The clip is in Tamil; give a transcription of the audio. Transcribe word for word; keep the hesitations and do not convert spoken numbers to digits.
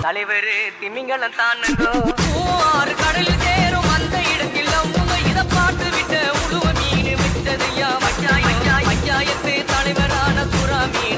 தலைவர் திமிங்கலம் தானோ ஆறு கடலில் சேரும் அந்த இடத்தில் அவங்க இத பாட்டு விட்ட உழுவ மீன் விட்டதையா மச்சாய் மச்சாய் பஞ்சாயத்து தலைவரான சுறா மீன்